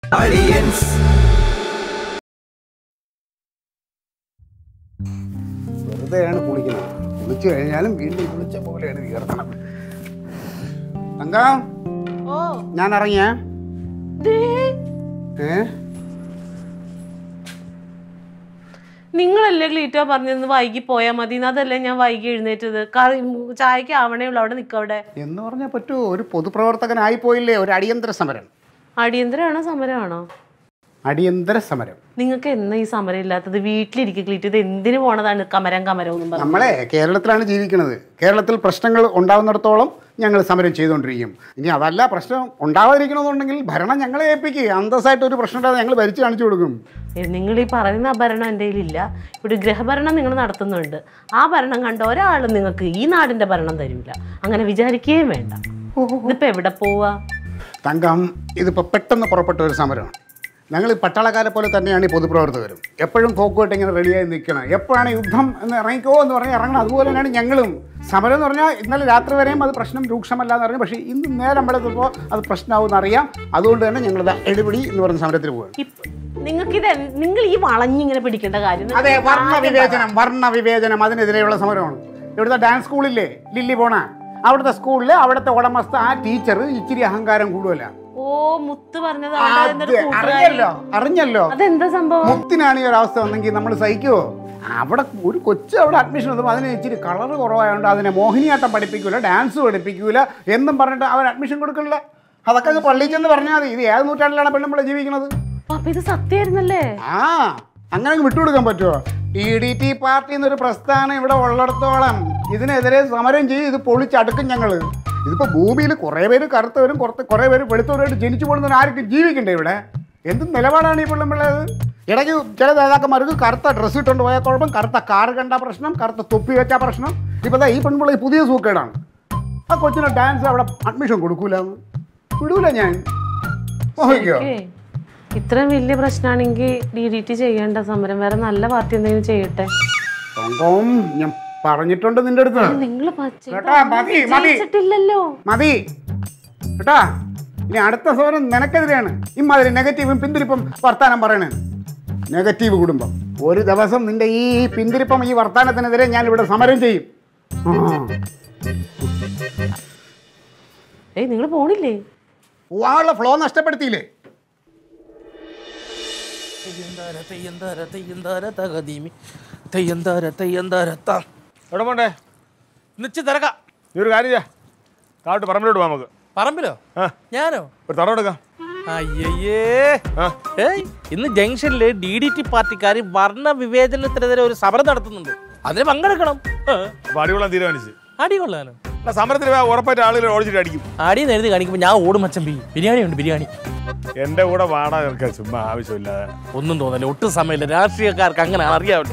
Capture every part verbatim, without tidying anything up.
വെറുതെയാണ് കുളിക്കുന്നത്. കുളിച്ചു കഴിഞ്ഞാലും വീണ്ടും കുളിച്ച പോലെയാണ് വിയർക്കണം. തങ്കം, ഞാൻ ഇറങ്ങിയ ഏ നിങ്ങളല്ലേ ക്ലീറ്റോ പറഞ്ഞിരുന്നു വൈകി പോയാൽ മതി. അതല്ലേ ഞാൻ വൈകി എഴുന്നേറ്റത്. കറി ചായക്ക് ആവണേ ഉള്ളു. അവിടെ നിൽക്കവിടെ എന്ന് പറഞ്ഞാൽ പറ്റുമോ? ഒരു പൊതുപ്രവർത്തകനായി പോയില്ലേ? ഒരു അടിയന്തര സമരം. അടിയന്തരമാണോ സമരമാണോ? അടിയന്തര സമരം. നിങ്ങൾക്ക് എന്നാ ഈ സമരം ഇല്ലാത്തത്? വീട്ടിലിരിക്കുക ക്ലീറ്റ്. ഇത് എന്തിനു പോണതാണ് കമരം കമരം ഒന്നും പറഞ്ഞു? നമ്മളെ കേരളത്തിലാണ് ജീവിക്കുന്നത്. കേരളത്തിൽ പ്രശ്നങ്ങൾ ഉണ്ടാവുന്നിടത്തോളം ഞങ്ങൾ സമരം ചെയ്തുകൊണ്ടിരിക്കും. ഇനി അതല്ല പ്രശ്നം ഉണ്ടാവാതിരിക്കണമെന്നുണ്ടെങ്കിൽ ഭരണം ഞങ്ങളെ ഏൽപ്പിക്കുക. അന്തസ്സായിട്ട് ഒരു പ്രശ്നം ഉണ്ടാകാതെ ഞങ്ങൾ ഭരിച്ച് കാണിച്ചു കൊടുക്കും. നിങ്ങൾ ഈ പറയുന്ന ആ ഭരണം എൻ്റെ കയ്യിലില്ല. ഇവിടെ ഗൃഹഭരണം നിങ്ങൾ നടത്തുന്നുണ്ട്. ആ ഭരണം കണ്ട ഒരാളും നിങ്ങൾക്ക് ഈ നാടിൻ്റെ ഭരണം തരില്ല. അങ്ങനെ വിചാരിക്കുകയും വേണ്ട. ഇതിപ്പോൾ എവിടെ പോവാ തങ്കം? ഇതിപ്പോൾ പെട്ടെന്ന് പുറപ്പെട്ട ഒരു സമരമാണ്. ഞങ്ങൾ പട്ടാളക്കാരെ പോലെ തന്നെയാണ് ഈ പൊതുപ്രവർത്തകരും. എപ്പോഴും തോക്കുമായിട്ട് ഇങ്ങനെ റെഡിയായി നിൽക്കണം. എപ്പോഴാണ് യുദ്ധം എന്ന് ഇറങ്ങിക്കോ എന്ന് പറഞ്ഞാൽ ഇറങ്ങണം. അതുപോലെ തന്നെയാണ് ഞങ്ങളും. സമരം എന്ന് പറഞ്ഞാൽ ഇന്നലെ രാത്രി വരെയും അത് പ്രശ്നം രൂക്ഷമല്ല എന്ന് പറഞ്ഞു. പക്ഷേ ഇന്ന് നേരം വെളുത്തപ്പോൾ അത് പ്രശ്നമാവും എന്നറിയാം. അതുകൊണ്ട് തന്നെ ഞങ്ങളിത് എടുപിടി എന്ന് പറഞ്ഞ സമരത്തിന് പോകും. നിങ്ങൾക്കിത് നിങ്ങൾ ഈ വളഞ്ഞിങ്ങനെ പിടിക്കേണ്ട കാര്യം. അതെ, വർണ്ണ വിവേചനം വർണ്ണ വിവേചനം അതിനെതിരെയുള്ള സമരമാണ്. ഇവിടുത്തെ ഡാൻസ് സ്കൂളില്ലേ ലില്ലി പോണ, അവിടുത്തെ സ്കൂളിൽ അവിടുത്തെ ഉടമസ്ഥ ആ ടീച്ചർ ഇച്ചിരി അഹങ്കാരം കൂടുതലാണ്. ഓ, മുത്ത് പറഞ്ഞത് അറിഞ്ഞല്ലോ അറിഞ്ഞല്ലോ അതെന്താ സംഭവം? മുത്തിനാണ് ഈ ഒരു അവസ്ഥ വന്നെങ്കിൽ നമ്മൾ സഹിക്കുമോ? അവിടെ ഒരു കൊച്ചു അവിടെ അഡ്മിഷൻ എടുത്തപ്പോൾ അതിന് ഇച്ചിരി കളർ കുറവായതുകൊണ്ട് അതിനെ മോഹിനിയാട്ടം പഠിപ്പിക്കൂല, ഡാൻസ് പഠിപ്പിക്കൂല എന്നും പറഞ്ഞിട്ട് അവർ അഡ്മിഷൻ കൊടുക്കില്ല. അതൊക്കെ അത് പള്ളിയിൽ ചെന്ന് പറഞ്ഞാൽ മതി. ഇത് ഏത് നൂറ്റാണ്ടിലാണ് പെണ്ണുമ്പോൾ ജീവിക്കുന്നത്? അപ്പൊ ഇത് സത്യമായിരുന്നല്ലേ? ആ, അങ്ങനെ വിട്ടുകൊടുക്കാൻ പറ്റുമോ? ടി ഡി ടി പാർട്ടി എന്നൊരു പ്രസ്ഥാനം ഇവിടെ ഉള്ളിടത്തോളം ഇതിനെതിരെ സമരം ചെയ്യും. ഇത് പൊളിച്ചടുക്കും ഞങ്ങൾ. ഇതിപ്പോൾ ഭൂമിയിൽ കുറേ പേര് കറുത്തവരും കുറച്ച് കുറേ പേര് വെളുത്തവരുമായിട്ട് ജനിച്ചു പോകുന്നവർ ആർക്കും ജീവിക്കണ്ടേ ഇവിടെ? എന്ത് നിലപാടാണ് ഈ പിള്ളേത്? ഇടയ്ക്ക് ചില നേതാക്കന്മാർക്ക് കറുത്ത ഡ്രസ്സ് ഇട്ടുകൊണ്ട് പോയാൽ കുഴപ്പം, കറുത്ത കാറ് കണ്ട പ്രശ്നം, കറുത്ത തൊപ്പി വെച്ച പ്രശ്നം. ഇപ്പോൾ ഈ പെൺപിള്ള ഈ പുതിയ സൂക്കേടാണ്. ആ കൊച്ചിന് ഡാൻസ് അവിടെ അഡ്മിഷൻ കൊടുക്കൂലെന്ന് വിടൂല ഞാൻ. ഓഹിക്കോ? ഇത്രയും വലിയ പ്രശ്നമാണെങ്കിൽ ഡി ഡി ടി ചെയ്യേണ്ട സമരം വേറെ നല്ല പാർട്ടി എന്തെങ്കിലും ചെയ്യട്ടെ. ഞാൻ പറഞ്ഞിട്ടുണ്ട് നിന്റെ അടുത്ത്. നിങ്ങൾ മതി കേട്ടാ. ഇനി അടുത്ത സമരം നിനക്കെതിരെയാണ്. ഇമ്മാതിരി നെഗറ്റീവും പിന്തിരിപ്പം വർത്താനം പറയണേ. നെഗറ്റീവ് കുടുംബം. ഒരു ദിവസം നിന്റെ ഈ പിന്തിരിപ്പം ഈ വർത്താനത്തിനെതിരെ ഞാൻ ഇവിടെ സമരം ചെയ്യും. ഏയ്, നിങ്ങൾ പോണില്ലേ? പോവാനുള്ള ഫ്ലോ നഷ്ടപ്പെടുത്തിയില്ലേ? എവിടെ പോണ്ടേ? നിശ്ചയ തിരക്കാം. നീ ഒരു കാര്യം ചെയ്യാ, താഴോട്ട് പറമ്പിലോട്ട് പോവാം. നമുക്ക് പറമ്പിലോ? ഞാനോ? ഒരു തറ എടുക്കാം. അയ്യേ, ഇന്ന് ജംഗ്ഷനില് ഡി ഡി ടി പാർട്ടിക്കാർ വർണ്ണ വിവേചനത്തിനെതിരെ ഒരു സമരം നടത്തുന്നുണ്ട്. അതിന് പങ്കെടുക്കണം. അപ്പൊ അടികൊള്ളാൻ തീരുമാനിച്ചു. അടി കൊള്ളാനോ? സമരത്തിന് ഉറപ്പായിട്ട് ആളുകൾ ഓടിച്ചിട്ട് അടിക്കും. അടിയെന്ന് എഴുതി കാണിക്കുമ്പോൾ ഞാൻ ഓടും. മച്ചമ്പി ബിരിയാണി ഉണ്ട്, ബിരിയാണി. എന്റെ കൂടെ വാടക കേൾക്കാൻ ചുമ്മാ ആവശ്യമില്ല. ഒന്നും തോന്നല്ലേ, ഒട്ടും സമയമില്ല. രാഷ്ട്രീയക്കാർക്ക് അങ്ങനെ അറിയാമല്ലോ.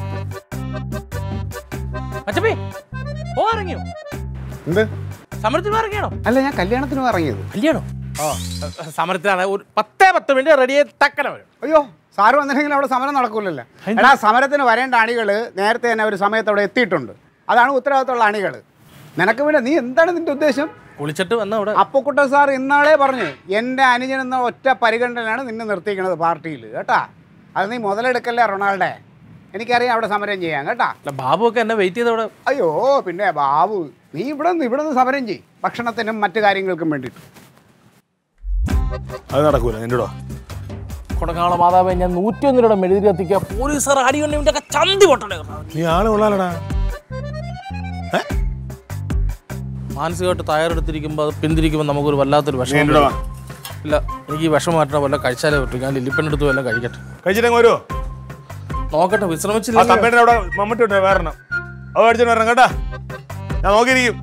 മച്ചമ്പി ഓ ഇറങ്ങിയോ? എന്ത് സമരത്തിന് ഇറങ്ങിയാണോ? അല്ല, ഞാൻ കല്യാണത്തിന് ഇറങ്ങിയത്. കല്യാണോ? ഓ, സമരത്തിനാണ്. ഒരു പത്തേ പത്ത് മിനിറ്റ് റെഡിയായി തക്കന വരും. അയ്യോ, സാറ് വന്നിട്ടുണ്ടെങ്കിൽ അവിടെ സമരം നടക്കൂലല്ലോ. എടാ, സമരത്തിന് വരേണ്ട അണികൾ നേരത്തെ തന്നെ ഒരു സമയത്ത് അവിടെ എത്തിയിട്ടുണ്ട്. അതാണ് ഉത്തരവാദിത്തമുള്ള അണികൾ. നിനക്ക് വേണ്ട നീ എന്താണ് നിന്റെ ഉദ്ദേശം? കുളിച്ചിട്ട് വന്ന അവിടെ അപ്പുക്കുട്ട സാർ ഇന്നാളെ പറഞ്ഞു എൻ്റെ അനുജൻ എന്ന ഒറ്റ പരിഗണനയാണ് നിന്നെ നിർത്തിക്കുന്നത് പാർട്ടിയിൽ കേട്ടാ. അത് നീ മുതലെടുക്കല്ലേ റൊണാൾഡേ. എനിക്കറിയാം അവിടെ സമരം ചെയ്യാൻ കേട്ടാ. ബാബു ഒക്കെ എന്നെ വെയിറ്റ് ചെയ്തവിടെ. അയ്യോ പിന്നെ ബാബു, നീ ഇവിടെ നിന്ന് ഇവിടെ നിന്ന് സമരം ചെയ്യും ഭക്ഷണത്തിനും മറ്റു കാര്യങ്ങൾക്കും വേണ്ടിയിട്ട്. അത് നടക്കൂല. നിന്നോടോ കൊടക്കാള മാതാവേ, ഞാൻ നൂറ്റി ഒന്നിലൂടെ രൂപ മെഴുതി കത്തിക്കുക. പോലീസുകാർ അടികൊണ്ടിന്റെ ചന്തി പൊട്ടണേ. നീ ആള് കൊള്ളാലടാ. മാനസികമായിട്ട് തയ്യാറെടുത്തിരിക്കുമ്പോൾ അത് പിന്തിരിക്കുമ്പോൾ നമുക്കൊരു വല്ലാത്തൊരു വിഷമം. ഇല്ല, എനിക്ക് ഈ വിഷമം മാറ്റണ വല്ല കഴിച്ചാലേ പറ്റും. ഞാൻ ലില്ലിപ്പെണ്ണെടുത്ത് വല്ല കഴിക്കട്ടെ. കഴിച്ചിട്ട് വരുമോ നോക്കട്ടെ, വിശ്രമിച്ചില്ല. അവിടെ മമ്മൂട്ടി ഉണ്ട്, വേറെ അത് അടിച്ചിട്ട് വരണം കേട്ടാ. ഞാൻ നോക്കിയിരിക്കും.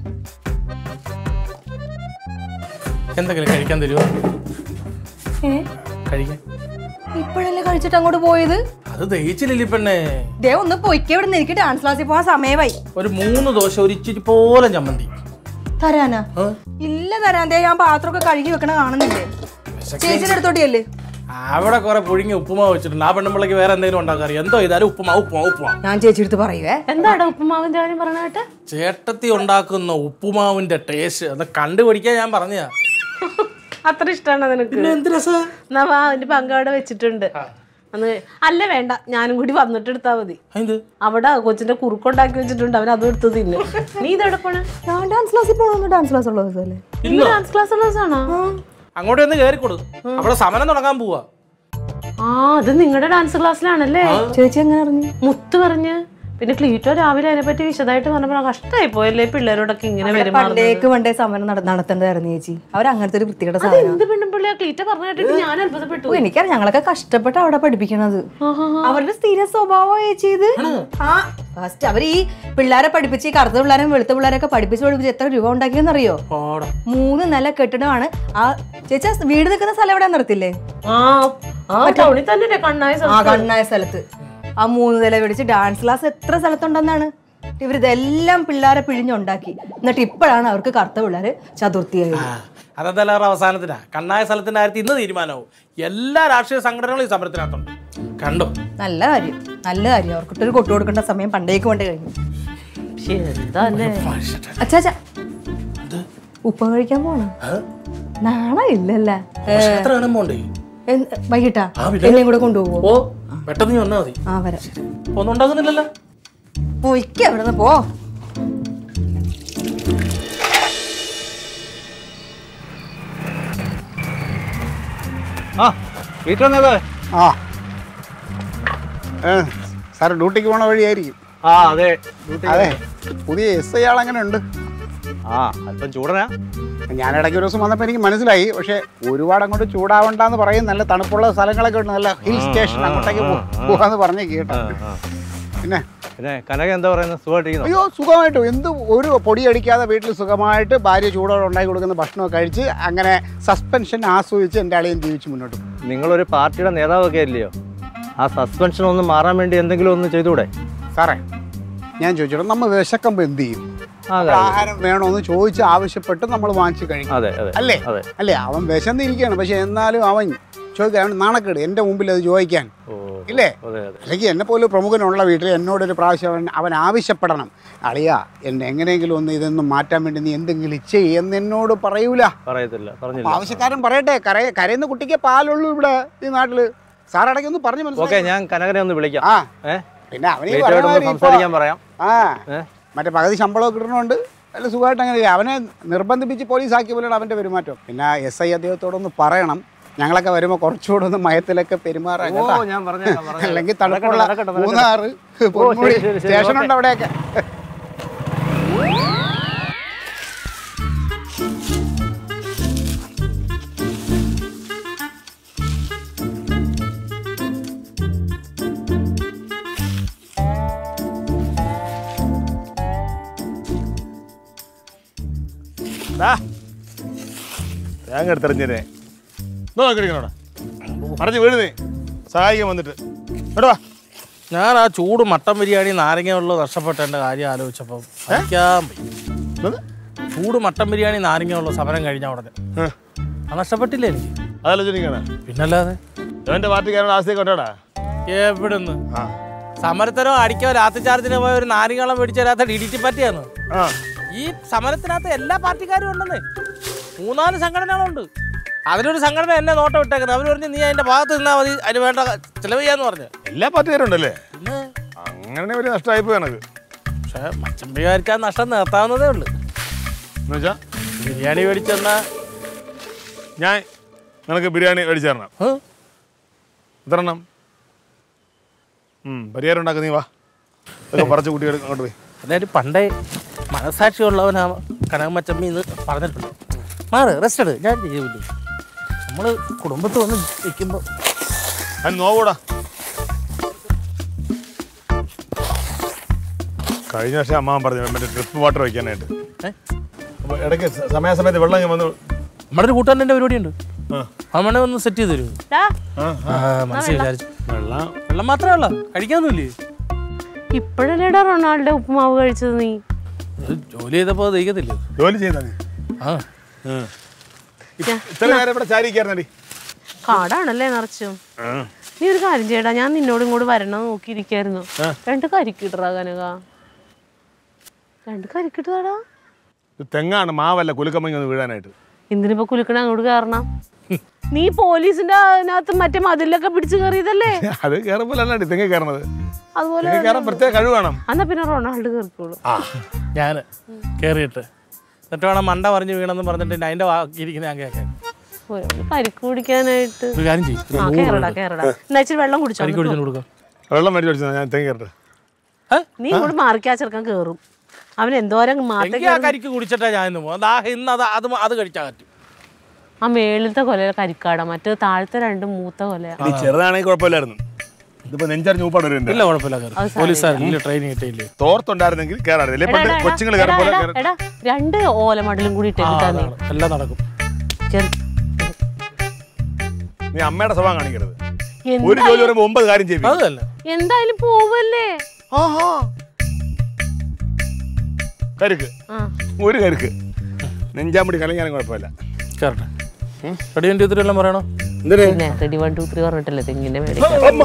എന്തെങ്കിലും കഴിക്കാൻ തരുമോ? കഴിക്കാൻ ഇപ്പോഴല്ലേ കഴിച്ചിട്ട് അങ്ങോട്ട് പോയത്? അത് ദഹിച്ചില്ല പെണ്ണേ. ദേ ഒന്ന് പൊയ്ക്കെ ഇവിടെ. എനിക്ക് ഡാൻസ് ക്ലാസ്സിൽ പോകാൻ സമയമായി. ഒരു മൂന്ന് ദോശ ഒരു ഇച്ചിരി പോലെ ചമ്മന്തി തരാനാ? ഇല്ല തരാൻ. ദേ ഞാൻ പാത്രമൊക്കെ കഴുകി വെക്കണ കാണുന്നില്ലേ? ചേച്ചിയുടെ അടുത്തോട്ടിയല്ലേ? അവിടെ കുറെ പുഴുങ്ങി ഉപ്പുമാവ് വെച്ചിട്ടുണ്ട്. ആ പെണ്ണുമ്പിളക്ക് വേറെ എന്തെങ്കിലും ഉണ്ടാക്കാൻ എന്തോ ചെയ്താലും ഉപ്പുമാവ് ഉപ്പുമാവ് ഉപ്പുമാവ്. ഞാൻ ചേച്ചി എടുത്ത് പറയുവേ. എന്താടാ ഉപ്പുമാവിന്റെ കാര്യം പറഞ്ഞാട്ടെ? ചേട്ടത്തി ഉണ്ടാക്കുന്ന ഉപ്പുമാവിന്റെ ടേസ്റ്റ് അത് കണ്ടുപിടിക്കാൻ ഞാൻ പറഞ്ഞതാ. അത്ര ഇഷ്ടമാണോ നിനക്ക്? എന്ത് രസാ. എന്നാ വാ, അതിന്റെ പങ്ക് അവിടെ വെച്ചിട്ടുണ്ട്. അന്ന് അല്ല വേണ്ട, ഞാനും കൂടി വന്നിട്ട് എടുത്താ മതി. അവിടെ കൊച്ചിന്റെ കുറുക്കുണ്ടാക്കി വെച്ചിട്ടുണ്ട്, അവൻ അതും എടുത്ത് തിന്നു. നീ ഇതെവിടെ പോണേ? ഞാൻ ഡാൻസ് ക്ലാസ്സിൽ പോകണമെന്ന്. ഡാൻസ് ക്ലാസ് ഉള്ള ദിവസമല്ലേ? ഇന്ന് ഡാൻസ് ക്ലാസ് ഉള്ള ദിവസമാണോ? അങ്ങോട്ട് ഒന്ന് കയറിക്കൊടു, അവിടെ സമരം തുടങ്ങാൻ പോവാ. ആ, അത് നിങ്ങളുടെ ഡാൻസ് ക്ലാസ്സിലാണല്ലേ? ചേച്ചി എങ്ങനെ അറിഞ്ഞു? മുത്ത് പറഞ്ഞ്. പിന്നെ ക്ലീറ്റോ രാവിലെ അതിനെപ്പറ്റി വിശദമായിട്ട് പറഞ്ഞപ്പോൾ കഷ്ടമായി പോയല്ലേ പിള്ളേരോടൊക്കെ ഇങ്ങനെ പണ്ടേക്ക് പണ്ടേ സമരം നടത്തേണ്ടതായിരുന്നു ചേച്ചി. അവർ അങ്ങനത്തെ ഒരു വൃത്തികേട സാധനം. എന്ത് പെണ്ണുപിള്ളയാ ക്ലീറ്റ പറഞ്ഞു കേട്ടിട്ട് ഞാൻ അത്ഭുതപ്പെട്ടു. എനിക്കറിയാം, ഞങ്ങളൊക്കെ കഷ്ടപ്പെട്ട് അവിടെ പഠിപ്പിക്കണത്. അവരുടെ സ്ഥിര സ്വഭാവം ചേച്ചി ഇത്. ആ ഫസ്റ്റ് അവർ ഈ പിള്ളേരെ പഠിപ്പിച്ച് ഈ കറുത്ത പിള്ളേരും വെളുത്ത പിള്ളേരൊക്കെ പഠിപ്പിച്ച് പഠിപ്പിച്ച് എത്ര രൂപ ഉണ്ടാക്കിയെന്നറിയോ? മൂന്ന് നില കെട്ടിടമാണ്. ആ ചേച്ചി വീട് നിൽക്കുന്ന സ്ഥലം എവിടെ നിർത്തില്ലേ? ആ കണ്ണായ സ്ഥലത്ത് ആ മൂന്ന് നില മേടിച്ച് ഡാൻസ് ക്ലാസ് എത്ര സ്ഥലത്തുണ്ടെന്നാണ്. ഇവരിതെല്ലാം പിള്ളേരെ പിഴിഞ്ഞുണ്ടാക്കി. എന്നിട്ട് ഇപ്പോഴാണ് അവർക്ക് കറുത്ത പിള്ളേര് ചതുർത്ഥിയായത്. അതെന്തായാലും അവസാനത്തിനാ കണ്ണായ സ്ഥലത്തിന്റെ കാര്യത്തിൽ ഇന്ന് തീരുമാനവും. എല്ലാ രാഷ്ട്രീയ സംഘടനകളും ഈ സമരത്തിനകത്തുണ്ട്. കണ്ടോ? നല്ല കാര്യം, നല്ല കാര്യം. അവർക്കിട്ടൊരു കൊട്ടു കൊടുക്കേണ്ട സമയം പണ്ടേക്ക് കൊണ്ട് കഴിഞ്ഞു. അച്ഛാ ഉപ്പ കഴിക്കാൻ പോണ നാളെ ഇല്ലല്ല. വൈകിട്ടാ എന്നെയും കൂടെ കൊണ്ടുപോകോ? പെട്ടെന്ന് നീ വന്നാ മതി. ആ വരാം. ഒന്നും ഉണ്ടാകുന്നില്ലല്ലോ. പോയിക്ക അവിടെ നിന്ന് പോ. ആ സാർ ഡ്യൂട്ടിക്ക് പോണ വഴിയായിരിക്കും. ആ അതെ അതെ, പുതിയ എസ് ഐ ആളെങ്ങനെ ഉണ്ട്? ആ അല്പം ചൂടനാ. ഞാൻ ഇടയ്ക്ക് ഒരു ദിവസം വന്നപ്പോൾ എനിക്ക് മനസ്സിലായി. പക്ഷെ ഒരുപാട് അങ്ങോട്ട് ചൂടാവണ്ടെന്ന് പറയും. നല്ല തണുപ്പുള്ള സ്ഥലങ്ങളൊക്കെ ഉണ്ട്, നല്ല ഹിൽ സ്റ്റേഷൻ, അങ്ങോട്ടേക്ക് പോവാന്ന് പറഞ്ഞേ കേട്ടോ. പിന്നെ പിന്നെ കനക എന്താ പറയുന്നത്? സുഖമായിട്ടിരിക്കുന്നു? അയ്യോ സുഖമായിട്ടും, എന്ത് ഒരു പൊടി അടിക്കാതെ വീട്ടിൽ സുഖമായിട്ട് ഭാര്യ ചൂടോടെ ഉണ്ടാക്കി കൊടുക്കുന്ന ഭക്ഷണമൊക്കെ കഴിച്ച് അങ്ങനെ സസ്പെൻഷൻ ആസ്വദിച്ച് എൻ്റെ അളിയൻ ജീവിച്ച് മുന്നോട്ട് പോകും. നിങ്ങളൊരു പാർട്ടിയുടെ നേതാവൊക്കെ അല്ലയോ? ആ സസ്പെൻഷൻ ഒന്ന് മാറാൻ വേണ്ടി എന്തെങ്കിലും ഒന്ന് ചെയ്തുകൂടെ? സാറേ ഞാൻ ചോദിച്ചോളൂ, നമ്മൾ വിശക്കുമ്പോൾ എന്ത് ചെയ്യും? ആഹാരം വേണമെന്ന് ചോദിച്ച് ആവശ്യപ്പെട്ട് നമ്മൾ വാങ്ങിച്ച് കഴിക്കും. അതെ അല്ലേ അല്ലേ അവൻ വിശന്നിരിക്കുകയാണ്, പക്ഷെ എന്നാലും അവൻ ചോദിക്കാൻ അവൻ നാണക്കേട് എൻ്റെ മുമ്പിൽ അത് ചോദിക്കാൻ ഇല്ലേ? അല്ലെങ്കിൽ എന്നെ പോലെ പ്രമുഖനുള്ള വീട്ടിൽ എന്നോടൊരു പ്രാവശ്യം അവൻ അവൻ ആവശ്യപ്പെടണം, അളിയാ എന്നെ എങ്ങനെയെങ്കിലും ഒന്ന് ഇതൊന്നും മാറ്റാൻ വേണ്ടി നീ എന്തെങ്കിലും ചെയ്യുമെന്ന് എന്നോട് പറയൂല. പറയത്തില്ല. ആവശ്യക്കാരൻ പറയട്ടെ, കരയ കരയുന്ന കുട്ടിക്ക് പാലുള്ളൂ ഇവിടെ ഈ നാട്ടില്. സാറടക്കി ഒന്ന് പറഞ്ഞു മനസ്സിലാക്കി. ഞാൻ കനകനെ ഒന്ന് വിളിക്കാം. ആ പിന്നെ അവനെ സംസാരിക്കാൻ പറയാം. ആ മറ്റേ പകുതി ശമ്പളമൊക്കെ കിട്ടണോണ്ട് നല്ല സുഖമായിട്ട് അങ്ങനെ അവനെ നിർബന്ധിപ്പിച്ച് പോലീസാക്കിയ പോലെയാണ് അവൻ്റെ പെരുമാറ്റം. പിന്നെ എസ് ഐ അദ്ദേഹത്തോടൊന്ന് പറയണം, ഞങ്ങളൊക്കെ വരുമ്പോൾ കുറച്ചുകൂടെ ഒന്ന് മയത്തിലൊക്കെ പെരുമാറാൻ. അല്ലെങ്കിൽ തണുപ്പുള്ള മൂന്നാറ് പൊന്മുടി സ്റ്റേഷനുണ്ട് അവിടെയൊക്കെ. തേങ്ങ എടുത്തെറിഞ്ഞേ നോക്കിക്കണോടാ, അടച്ച് വീഴുന്നേ സഹായിക്കാൻ വന്നിട്ട് കേട്ടോ. ഞാൻ ആ ചൂട് മട്ടൻ ബിരിയാണി നാരങ്ങയുള്ള നഷ്ടപ്പെട്ടതിൻ്റെ കാര്യം ആലോചിച്ചപ്പോൾ കഴിക്കാൻ പോയി. ചൂട് മട്ടൻ ബിരിയാണി നാരങ്ങയുള്ള സമരം കഴിഞ്ഞ ഉടനെ അത് നഷ്ടപ്പെട്ടില്ലേ എനിക്ക്? അതാലോചിക്കാണ്. പിന്നല്ലാതെ എന്റെ പാർട്ടിക്കാരുടെ ആസ്തിയൊക്കെ ഉണ്ടോടാ? എവിടുന്ന് സമരത്തിനോ അടിക്കോ രാത്രി ചാർജിനോ പോയ ഒരു നാരങ്ങളം മേടിച്ച തരാത്ത ഡി ഡി ടി പാർട്ടിയാണ്. ഈ സമരത്തിനകത്ത് എല്ലാ പാർട്ടിക്കാരും ഉണ്ടെന്നേ, മൂന്നാല് സംഘടനകളുണ്ട്. അതിലൊരു സംഘടന എന്നെ നോട്ടം ഇട്ടേക്കുന്നത്. അവർ പറഞ്ഞു നീ അതിന്റെ ഭാഗത്ത് നിന്നാൽ മതി, അതിന് വേണ്ട ചെലവ് ചെയ്യാന്ന് പറഞ്ഞു. എല്ലാ പാർട്ടിക്കാരും ഉണ്ടല്ലേ? അങ്ങനെ ഒരു നഷ്ടമായി പോയി എനക്ക്. പക്ഷെ മച്ചമ്പിക്കാർക്ക് ആ നഷ്ടം നിർത്താവുന്നതേ ഉള്ളു. എന്നുവെച്ചാ ബിരിയാണി മേടിച്ചെന്നാ ഞാൻ നിനക്ക് ബിരിയാണി മേടിച്ചു തരണം. എത്ര എണ്ണം? പരിഹാരം ഉണ്ടാക്കുക. നീ വാ, പറച്ച് കുട്ടികൾ അങ്ങോട്ട് പോയി. അതായത് പണ്ടേ മനസാക്ഷിയുള്ളവനാ കനകമച്ചമ്മി എന്ന് പറഞ്ഞിട്ടുണ്ട്. മാറ്, റെസ്റ്റ് എടു, ഞാൻ ചെയ്യൂലേ. നമ്മൾ കുടുംബത്ത് വന്ന് നിൽക്കുമ്പോൾ അത് നോവൂടാ. കഴിഞ്ഞ വർഷം അമ്മാവൻ പറഞ്ഞു മറ്റേ ഡ്രിപ്പ് വാട്ടർ വയ്ക്കാനായിട്ട്. ഇടയ്ക്ക് സമയാസമയത്ത് വെള്ളം ഞാൻ വന്ന് നമ്മുടെ ഒരു കൂട്ടുകാരൻ്റെ പരിപാടിയുണ്ട്, അമ്മനെ ഒന്ന് സെറ്റ് ചെയ്ത് തരുമോ? മനസ്സിൽ വിചാരിച്ചു വെള്ളം വെള്ളം മാത്രമേ ഉള്ള കഴിക്കാനൊന്നുമില്ലേ? ഇപ്പോഴല്ലേടാ റൊണാൾഡോ ഉപ്പുമാവ് കഴിച്ചത് നീ? ജോലി ചെയ്തപ്പോ ദഹിക്കത്തില്ലേ? ജോലി ചെയ്താ കാടാണല്ലേ നിറച്ചും. നീ ഒരു കാര്യം ചെയ്യടാ, ഞാൻ നിന്നോട് ഇങ്ങോട്ട് വരണം നോക്കിയിരിക്കായിരുന്നു. രണ്ട് കരിക്കിട്ടറാ കനക, രണ്ട് കരിക്കിട്ടതാടാ. തെങ്ങാണ്, മാവല്ല കുലുക്കമ്മ ഒന്ന് വീഴാനായിട്ട്. എന്തിനിപ്പോ കുലുക്കണ അങ്ങോട്ട് കയറണം? നീ പോലീസിന്റെ അതിനകത്ത് മറ്റേ മതിലൊക്കെ പിടിച്ചു കയറിയതല്ലേ? അത് കയറുമ്പോഴല്ല തെങ്ങ് കയറണത്. അതുപോലെ കയറാൻ പ്രത്യേക കഴിവ് വേണം. എന്നാ പിന്നെ റൊണാൾഡ് കയറിക്കോളൂ. ഞാൻ കയറിയിട്ട് എന്നിട്ട് വേണം മണ്ട പറഞ്ഞു വീണെന്ന് പറഞ്ഞിട്ട് അതിന്റെ ഇരിക്കുന്ന ഞാൻ കേൾക്കാൻ. പരിക്ക് പിടിക്കാനായിട്ട് ഒരു കാര്യം ചെയ്യും, ആ കേറടാ കേറടാ. എന്നാ ഇച്ചിരി വെള്ളം കുടിച്ചോ. കൊടുക്കാം. വെള്ളം മേടിച്ച് പഠിച്ചാൽ ഞാൻ തെങ്ങ് കയറട്ടെ. നീ ഇങ്ങോട്ട് മാറിക്കാ ചെറുക്കാൻ കേറും. അവൻ എന്തോരം മാറ്റം. ആ കരിക്ക് കുടിച്ചിട്ടാ ഞാൻ ഇന്ന് പോകും. അതാ ഇന്ന് അത് അത് അത് കഴിച്ചാൽ പറ്റും. ആ മേളിലത്തെ കൊല കരിക്കാടാ, മറ്റേ താഴത്തെ രണ്ടും മൂത്ത കൊലയാ. ചെറുതാണെങ്കിൽ കുഴപ്പമില്ലായിരുന്നു. ഇതിപ്പോ നെഞ്ചറിഞ്ഞ് ഊപ്പാട് വരുന്നുണ്ട്. ഇല്ല കുഴപ്പമില്ല, പോലീസുകാരില്ല, ട്രെയിനിങ് കിട്ടിയില്ലേ. തോർത്തുണ്ടായിരുന്നെങ്കിൽ കയറാറില്ല. കൊച്ചുങ്ങൾ എടാ, എടാ, രണ്ട് ഓലമടലും കൂടി ഇട്ടേക്കിട്ടാ നീ. എല്ലാം നടക്കും. നീ അമ്മയുടെ സ്വഭാവം കാണിക്കരുത്. ഒരു ജോലി വരുമ്പോ ഒമ്പത് കാര്യം ചെയ്യും. അതല്ല എന്തായാലും പോവല്ലേ. കരുക്ക് ഒരു കരുക്ക് നെഞ്ചാമ്പടി കലങ്ങാനും കുഴപ്പമില്ല. കേറട്ടെ. റെഡി വണ്ടി ഒത്തിരി എല്ലാം പറയണോ? പിന്നെ റെഡി വൺ ടു ത്രീ പറഞ്ഞിട്ടല്ലേ തെങ്ങിന്റെ മേടിക്കാൻ.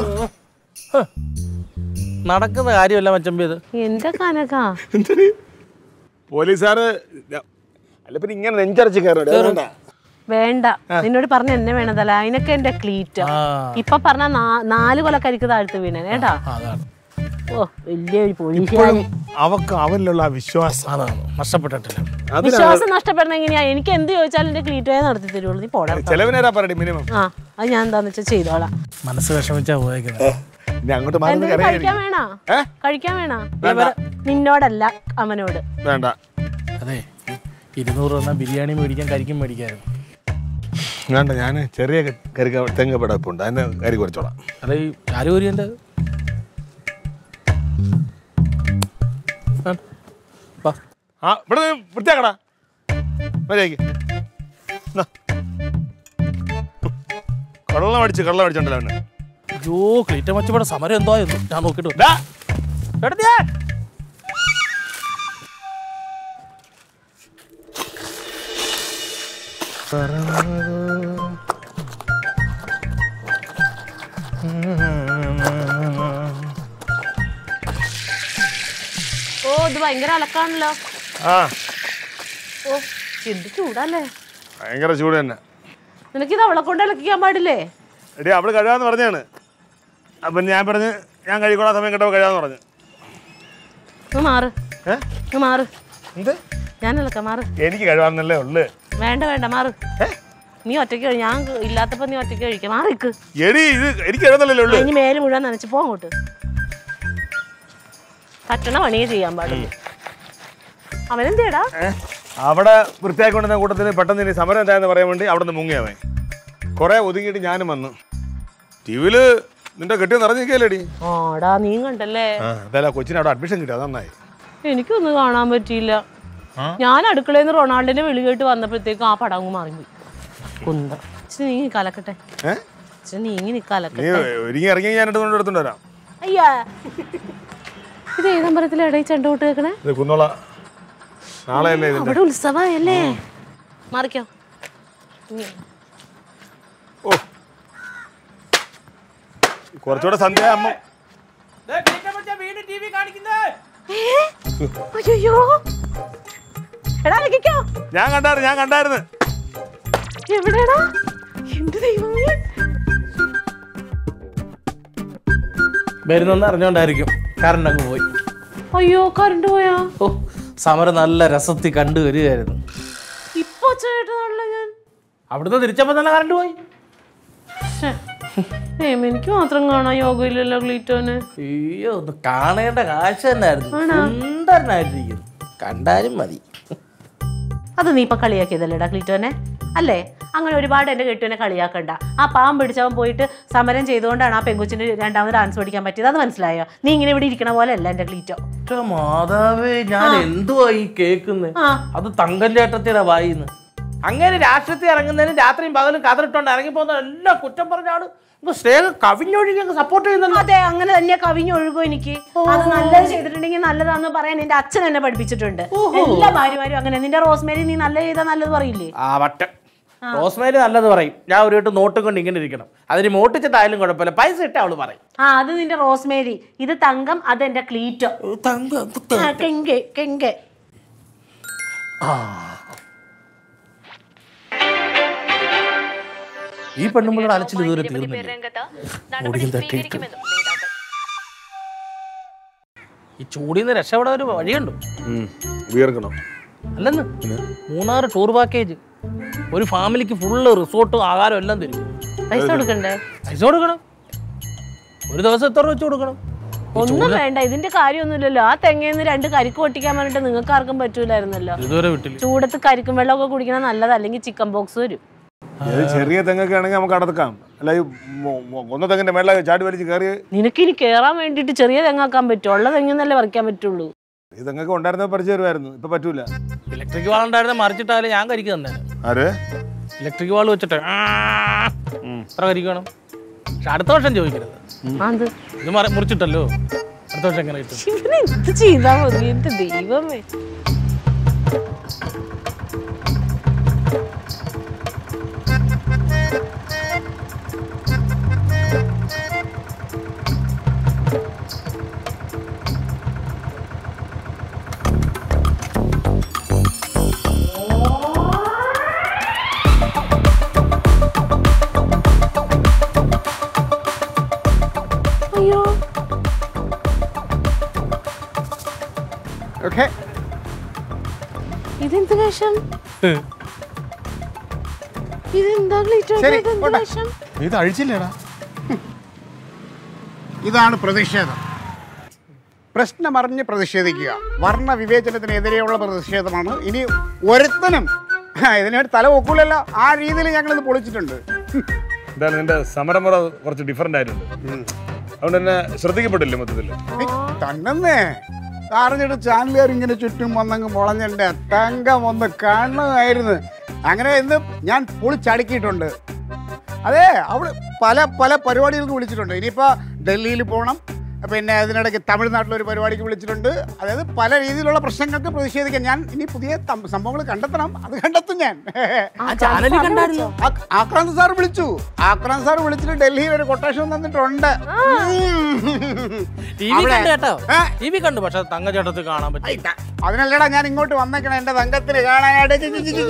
നടക്കുന്ന കാര്യമല്ല മച്ചമ്പി ഇത്. എന്റെ കനകാ പോലീസുകാര് അല്ല പിന്നെ ഇങ്ങനെ നെഞ്ചരച്ച് കയറണ്ട. വേണ്ട, നിന്നോട് പറഞ്ഞ എന്നെ വേണതല്ല, അതിനൊക്കെ എന്റെ ക്ലീറ്റ. ഇപ്പൊ പറഞ്ഞ നാല് കൊല കരിക്ക് താഴ്ത്ത് വീണ കേട്ടാ. ഓ വലിയൊരു പോലീസുകാരി. അവക്ക് അവനിലുള്ള ആ വിശ്വാസം അതാണ് നഷ്ടപ്പെട്ടിട്ടില്ല. വിശ്വാസം നഷ്ടപ്പെടണ എങ്ങനെയാ? എനിക്ക് എന്ത് ചോദിച്ചാലും എന്റെ ക്ലീറ്റോയെ നടത്തി തരുള്ളൂ. നീ പോടാ. ചെലവിനേരാ പറയട്ടെ മിനിമം. ആ അത് ഞാൻ എന്താന്ന് വെച്ചാൽ ചെയ്തോളാം. മനസ്സ് വിഷമിച്ചാ പോയേക്കുന്നത്. അങ്ങോട്ട് കഴിക്കാൻ വേണ കഴിക്കാൻ വേണ നിന്നോടല്ല അവനോട്. വേണ്ട. അതെ, ഇരുന്നൂറ് തന്നാ ബിരിയാണി മേടിക്കാൻ കരിക്കും മേടിക്കായിരുന്നു. വേണ്ട, ഞാൻ ചെറിയ കരിക്ക തെങ്ങ് പെടപ്പുണ്ട്, അതിന് കരി കുറച്ചോളാം. അതെ, ആര് കോരിയൻ്റെ ആ ഇവിടെ വൃത്തിയാക്കടാ. മര്യാദയ്ക്ക് കള്ളം അടിച്ച് കള്ളം അടിച്ചോണ്ടല്ലോ അവന്. അയ്യോ ക്ലീറ്റ മച്ചവിടെ സമരം എന്തോ ഞാൻ നോക്കിട്ട് ഓ ഇത് ഭയങ്കര അലക്കാണല്ലോ. ആ ഓ എന്ത് ചൂടല്ലേ. ഭയങ്കര ചൂട് തന്നെ. നിനക്കിത് അവളെ കൊണ്ട് ഇളക്കിക്കാൻ പാടില്ലേ? എടി അവള് കഴിയാന്ന് പറഞ്ഞാണ്. അപ്പം ഞാൻ പറഞ്ഞ് ഞാൻ കഴിക്കോളാ സമയം കേട്ടോ കഴിയാന്ന് പറഞ്ഞു. മാറ് ഏ മാറ്. എന്ത്? ഞാൻ ഇളക്കാം, മാറ്. എനിക്ക് കഴിവാന്നല്ലേ ഉള്ളു. വേണ്ട വേണ്ട മാറ്. നീ ഒറ്റയ്ക്ക് കഴി, ഞാൻ ഇല്ലാത്തപ്പോ നീ ഒറ്റയ്ക്ക് കഴിക്കാം. മാറിക്ക്. എടി ഇത് എനിക്ക് കഴിവുന്നല്ലേ ഉള്ളു. ഇനി മേല് മുഴുവൻ നനച്ച് പോ അങ്ങോട്ട്. പറ്റണ പണിയെ ചെയ്യാൻ പാടില്ല. അവനെന്തേടാ അവിടെ വൃത്തിയാക്കൊണ്ടിരുന്ന കൂട്ടത്തിൽ പെട്ടെന്ന് ഇനി സമരം എന്തായെന്ന് പറയാൻ വേണ്ടി അവിടെ നിന്ന് മുങ്ങിയവൻ. കുറെ ഒതുങ്ങിയിട്ട് ഞാനും വന്നു. ടി വിയില് നിന്റെ കെട്ടി നിറഞ്ഞിരിക്കല്ലേടി. ആടാ നീ കണ്ടല്ലേ. അതല്ല കൊച്ചിന് അവിടെ അഡ്മിഷൻ കിട്ടി, അത് നന്നായി. എനിക്കൊന്നും കാണാൻ പറ്റിയില്ല. ഞാൻ അടുക്കളയിൽ നിന്ന് റൊണാൾഡിനെ വിളി കേട്ട് വന്നപ്പോഴത്തേക്കും ആ പടങ്ങ് മാറിപ്പോയി. കുന്ത ഇച്ചിരി നീങ്ങി കലക്കട്ടെ. ഇച്ചിരി നീങ്ങി നിക്കലക്കട്ടെ. ഒരുങ്ങി ഇറങ്ങി ഞാൻ എടുത്തോണ്ട് എടുത്തോണ്ട് വരാം. അയ്യാ ഇത് ഏതമ്പലത്തിലെ ഇടയിൽ ചെണ്ട കൂട്ട് കേൾക്കണേ. കുന്നോള നാളെ അല്ലേ ഇതിന്റെ? അവിടെ ഉത്സവല്ലേ. മാറിക്കോ. ഓ കുറച്ചുകൂടെ സന്ധ്യ അമ്മ. ഞാൻ കണ്ടായിരുന്നു ഞാൻ കണ്ടായിരുന്നു എവിടെയാടാ? എന്റെ ദൈവമേ, വരുന്നെന്ന് അറിഞ്ഞോണ്ടായിരിക്കും കറണ്ട് അങ്ങ് പോയി. അയ്യോ കറണ്ട് പോയാ? ഓ സമരം നല്ല രസത്തിൽ കണ്ടു വരികയായിരുന്നു. ഇപ്പൊ ചേട്ടനാണല്ലോ ഞാൻ. അവിടുന്ന് തിരിച്ചപ്പോ തന്നെ കറണ്ട് പോയി. എനിക്ക് മാത്രം കാണാൻ യോഗയില്ലല്ലോ ക്ലീറ്റോന്. അയ്യോ ഒന്ന് കാണേണ്ട കാഴ്ച തന്നെയായിരുന്നു. സുന്ദരനായിട്ടിരിക്കുന്നു, കണ്ടാലും മതി. അത് നീ ഇപ്പൊ കളിയാക്കിയതല്ലേടാ ക്ലീറ്റോനെ അല്ലേ? അങ്ങനെ ഒരുപാട് എന്റെ കെട്ടുവിനെ കളിയാക്കണ്ട. ആ പാവം പിടിച്ചവൻ പോയിട്ട് സമരം ചെയ്തുകൊണ്ടാണ് ആ പെങ്കുച്ചിന് രണ്ടാമത് ഡാൻസ് പഠിക്കാൻ പറ്റിയത്. അത് മനസ്സിലായോ? നീ ഇങ്ങനെ ഇവിടെ ഇരിക്കണ പോലെ അല്ല എന്റെ ക്ലീറ്റോ. മാതാവേ ഞാൻ എന്തുവാ ഈ കേൾക്കുന്നത്? അത് തങ്കം ചേട്ടത്തിയുടെ വായിന്ന്. അങ്ങനെ രാഷ്ട്രീയത്തിൽ ഇറങ്ങുന്നതിന് രാത്രിയും പകലും കതറിട്ടോണ്ട് ഇറങ്ങി പോകുന്ന എല്ലാം കുറ്റം പറഞ്ഞാണ് സ്നേഹം കവിഞ്ഞൊഴുകി സപ്പോർട്ട് ചെയ്യുന്നുണ്ട്. അതെ അങ്ങനെ തന്നെ കവിഞ്ഞൊഴുകും. എനിക്ക് അത് നല്ലത് ചെയ്തിട്ടുണ്ടെങ്കിൽ നല്ലതാന്ന് പറയാൻ എന്റെ അച്ഛൻ എന്നെ പഠിപ്പിച്ചിട്ടുണ്ട്. എല്ലാ ഭാര്യമാരും അങ്ങനെ. നിന്റെ റോസ്മേരി നീ നല്ല ചെയ്താൽ നല്ലത് പറയില്ലേ? ആ വട്ട റോസ്മേരി നല്ലത് പറയും. ഞാൻ ഒരു വട്ടം നോട്ടും കൊണ്ട് ഇങ്ങനെ ഇരിക്കണം. അതിന് മോട്ടിച്ചിട്ടായാലും കുഴപ്പമില്ല, പൈസ ഇട്ട അവള് പറയും. ആ അത് നിന്റെ റോസ്മേരി, ഇത് തങ്കം, അതെന്റെ ക്ലീറ്റോ. കെങ്കെ കെങ്കെ. ഈ പെണ്ണുമ്പിളുടെ അലച്ചിൽ ഇതുവരെ തീർന്നില്ല. ഓടിയും തട്ടിയിട്ട് ഈ ചൂടിന്ന് രക്ഷപ്പെടാൻ ഒരു വഴിയുണ്ടോ? ഉയർക്കണം അല്ലെന്ന് മൂന്നാറ് ടൂർ പാക്കേജ്, ഒരു ഫാമിലിക്ക് ഫുള്ള് റിസോർട്ടും ആഹാരം എല്ലാം തരും. പൈസ കൊടുക്കണ്ടേ? പൈസ കൊടുക്കണം. ഒരു ദിവസം എത്ര വെച്ച് കൊടുക്കണം? ഒന്നും വേണ്ട, ഇതിന്റെ കാര്യമൊന്നുമില്ലല്ലോ. ആ തെങ്ങേന്ന് രണ്ട് കരിക്ക് പൊട്ടിക്കാൻ പറഞ്ഞിട്ട് നിങ്ങൾക്ക് ആർക്കും പറ്റൂലായിരുന്നല്ലോ. ഇതുവരെ വീട്ടിൽ ചൂടത്ത് കരിക്കും വെള്ളമൊക്കെ കുടിക്കണം നല്ലത്, അല്ലെങ്കിൽ ചിക്കൻ ബോക്സ് വരും. ചെറിയ തെങ്ങൊക്കെ ആണെങ്കിൽ നമുക്ക് അടക്കാം. അല്ല ഈ ഒന്ന തെങ്ങിന്റെ മേള ചാടി വലിച്ച് കയറി നിനക്ക് ഇനി കേറാൻ വേണ്ടിട്ട് ചെറിയ തെങ്ങാക്കാൻ പറ്റും? ഉള്ള തെങ്ങന്നല്ലേ പറിക്കാൻ പറ്റുള്ളൂ. ഈ തെങ്ങൊക്കെ ഉണ്ടായിരുന്ന പരിചയം വരുമായിരുന്നു, ഇപ്പൊ പറ്റൂല. ഇലക്ട്രിക് വാൾ ഉണ്ടായിരുന്ന മറിച്ചിട്ടാലും ഞാൻ കരിക്ക് തന്നെ. ആര് ഇലക്ട്രിക് വാൾ വെച്ചിട്ട് എത്ര കരിക്കണം? പക്ഷെ അടുത്ത വർഷം ചോദിക്കരുത്. ഇത് മുറിച്ചിട്ടല്ലോ, അടുത്ത വർഷം എങ്ങനെ കിട്ടും? എന്ത് ചെയ്താ മതി? എന്റെ ദൈവമേ. ഇതെന്ത് വേഷം? ഇതെന്താ വേഷം? ഇത് അഴിച്ചില്ലേടാ. ഇതാണ് പ്രതിഷേധം. പ്രശ്നമറിഞ്ഞ് പ്രതിഷേധിക്കുക. വർണ്ണ വിവേചനത്തിനെതിരെയുള്ള പ്രതിഷേധമാണ്. ഇനി ഒരുത്തനും ഇതിനൊരു തല ഒക്കൂലല്ലോ. ആ രീതിയിൽ ഞങ്ങളിത് പൊളിച്ചിട്ടുണ്ട്. എന്തായാലും നിന്റെ സമരമുറ കുറച്ച് ഡിഫറെന്റ് ആയിട്ടുണ്ട്, അതുകൊണ്ട് തന്നെ ശ്രദ്ധിക്കപ്പെട്ടില്ലേ മൊത്തത്തിൽ? തന്നേ അറിഞ്ഞിട്ട് ചാനലുകാർ ഇങ്ങനെ ചുറ്റും വന്നങ്ങ് മുളഞ്ഞിട്ട് തങ്കം ഒന്ന് കാണുമായിരുന്നു. അങ്ങനെ ഇന്ന് ഞാൻ പൊളിച്ചടുക്കിയിട്ടുണ്ട്. അതെ, അവിടെ പല പല പരിപാടികൾക്ക് വിളിച്ചിട്ടുണ്ട്. ഇനിയിപ്പോൾ ഡൽഹിയിൽ പോകണം, പിന്നെ അതിനിടയ്ക്ക് തമിഴ്നാട്ടിലൊരു പരിപാടിക്ക് വിളിച്ചിട്ടുണ്ട്. അതായത് പല രീതിയിലുള്ള പ്രശ്നങ്ങൾക്ക് പ്രതിഷേധിക്കാൻ ഞാൻ ഇനി പുതിയ സംഭവങ്ങൾ കണ്ടെത്തണം. അത് കണ്ടെത്തും ഞാൻ. ആക്രാന്ത് സാർ വിളിച്ചു. ആക്രാന്ത് സാർ വിളിച്ചിട്ട് ഡൽഹിയിൽ ഒരു കൊട്ടേഷൻ തന്നിട്ടുണ്ട്. അതിനല്ലേടാ ഞാൻ ഇങ്ങോട്ട് വന്നേക്കണേ എന്റെ തങ്കത്തിന് കാണാനായിട്ട്.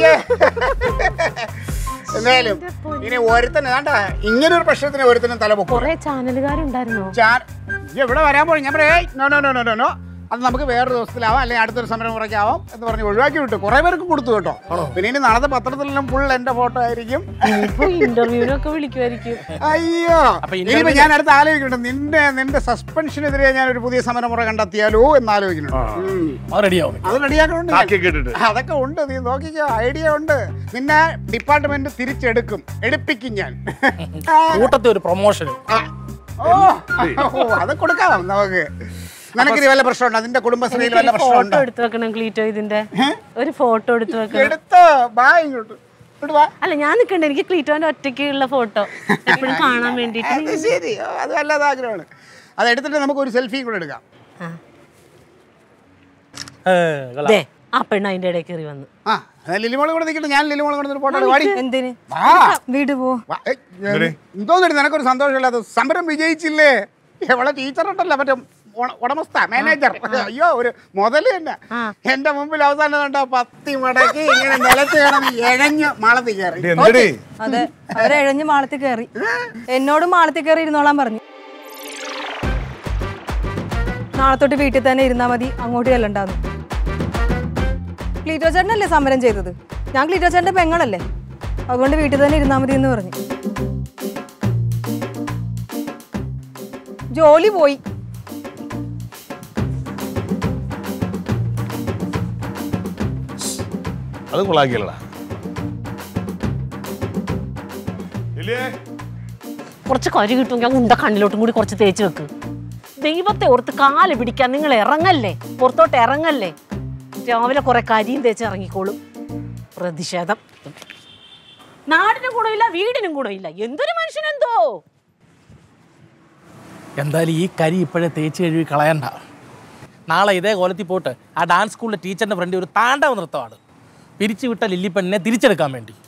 എന്തായാലും ഇനി ഒരുത്തന്നെ വേണ്ട ഇങ്ങനൊരു പ്രശ്നത്തിന് ഒരുത്തനും തലപൊക്കും. ചാനലുകാരുണ്ടായിരുന്നു. ഇവിടെ വരാൻ പോയി ഞാൻ പറയാ no no no no no അത് നമുക്ക് വേറൊരു ദിവസത്തിലാവാം, അല്ലെങ്കിൽ അടുത്തൊരു സമരം മുറയ്ക്കാവാം എന്ന് പറഞ്ഞ് ഒഴിവാക്കി വിട്ടു. കുറെ പേർക്ക് കൊടുത്തു കേട്ടോ. പിന്നെ ഇനി നാളത്തെ പത്രത്തിലെല്ലാം ഫുൾ എന്റെ ഫോട്ടോ ആയിരിക്കും. ഇന്റർവ്യൂവിനൊക്കെ വിളിക്കുമായിരിക്കും. അയ്യോ, ഇനിയിപ്പോ ഞാൻ അടുത്ത് ആലോചിക്കുന്നുണ്ട്, നിന്റെ നിന്റെ സസ്പെൻഷനെതിരെ ഞാൻ ഒരു പുതിയ സമരമുറ കണ്ടെത്തിയാലോ എന്ന് ആലോചിക്കുന്നുണ്ട്. അത് റെഡിയാക്കണുണ്ട്. അതൊക്കെ ഉണ്ട്, നീ നോക്കിക്കോ, ഐഡിയ ഉണ്ട്. നിന്നെ ഡിപ്പാർട്ട്മെന്റ് തിരിച്ചെടുക്കും, എടുപ്പിക്കും ഞാൻ. ഒരു പ്രൊമോഷൻ ഓ അത് കൊടുക്കാം നമുക്ക്. നിനക്ക് വല്ല പ്രശ്നമുണ്ടോ? അതിന്റെ കുടുംബശ്രീയിൽ വല്ല പ്രശ്നമുണ്ടോ? എടുത്തു വെക്കണം ക്ലീറ്റോ, ഇതിന്റെ ഒരു ഫോട്ടോ എടുത്തു വെക്കണം. എടുത്തോ, ബാ ഇങ്ങോട്ട്. അല്ല ഞാൻ നിൽക്കണ്ട, എനിക്ക് ക്ലീറ്റോന്റെ ഒറ്റയ്ക്കുള്ള ഫോട്ടോ എപ്പോഴും കാണാൻ വേണ്ടിട്ട്. ശരി, അത് വല്ലാതെ ആഗ്രഹമാണ്. അത് എടുത്തിട്ട് നമുക്ക് ഒരു സെൽഫിയും കൂടെ എടുക്കാം. ആ പെണ്ണ് അതിന്റെ ഇടയിൽ കയറി വന്നു. ആ ലിലിമോളെ കൂടെ നിൽക്കട്ടെ, ഞാൻ ലിലിമോളെ കൂടെ ഫോട്ടോ എന്തിന് വീട് പോ. എന്തോന്നിട്ട് നിനക്കൊരു സന്തോഷമില്ലാത്ത? സമരം വിജയിച്ചില്ലേ? എവളെ ടീച്ചറുണ്ടല്ലോ, മറ്റേ ഉടമസ്ഥ മാനേജർ. അയ്യോ, ഒരു മുതല് തന്നെ എന്റെ മുമ്പിൽ അവസാനം കണ്ടോ പത്തി മടക്കി ഇങ്ങനെ നിലത്ത് കിടന്ന് എഴഞ്ഞ് മാളത്തിൽ കയറി. അതെ, അവരെ എഴഞ്ഞ് മാളത്തിൽ കയറി. എന്നോട് മാളത്തിൽ കയറി ഇരുന്നോളാൻ പറഞ്ഞു. നാളെ തൊട്ട് വീട്ടിൽ തന്നെ ഇരുന്നാ മതി, അങ്ങോട്ട് ചെല്ലണ്ടാന്ന്. ക്ലീറ്റോ ചേട്ടനല്ലേ സമരം ചെയ്തത്? ഞാൻ ക്ലീറ്റോ ചേട്ടന്റെ പെങ്ങളല്ലേ, അതുകൊണ്ട് വീട്ടിൽ തന്നെ ഇരുന്നാ മതി എന്ന് പറഞ്ഞു. ജോലി പോയി. അത് കൊള്ളാക്കിയല്ലടാ. കുറച്ച് കരി കിട്ടുമെങ്കിൽ ഉണ്ട കണ്ണിലോട്ടും കൂടി കുറച്ച് തേച്ച് വെക്ക്. ദൈവത്തെ ഓർത്ത് കാല് പിടിക്കാൻ നിങ്ങൾ ഇറങ്ങല്ലേ, പുറത്തോട്ട് ഇറങ്ങല്ലേ. രാവിലെ കുറെ കരിയും തേച്ച് ഇറങ്ങിക്കോളും. പ്രതിഷേധം നാടിനും ഗുണമില്ല, വീടിനും ഗുണമില്ല. എന്തൊരു മനുഷ്യനെന്തോ. എന്തായാലും ഈ കരി ഇപ്പോഴേ തേച്ച് കഴുകി കളയണ്ട. നാളെ ഇതേ കോലത്തിൽ പോയിട്ട് ആ ഡാൻസ് സ്കൂളിലെ ടീച്ചറിന്റെ ഫ്രണ്ട് ഒരു താണ്ഡവ നൃത്തമാണ്. പിരിച്ചുവിട്ട ലില്ലിപ്പെണ്ണിനെ തിരിച്ചെടുക്കാൻ വേണ്ടി.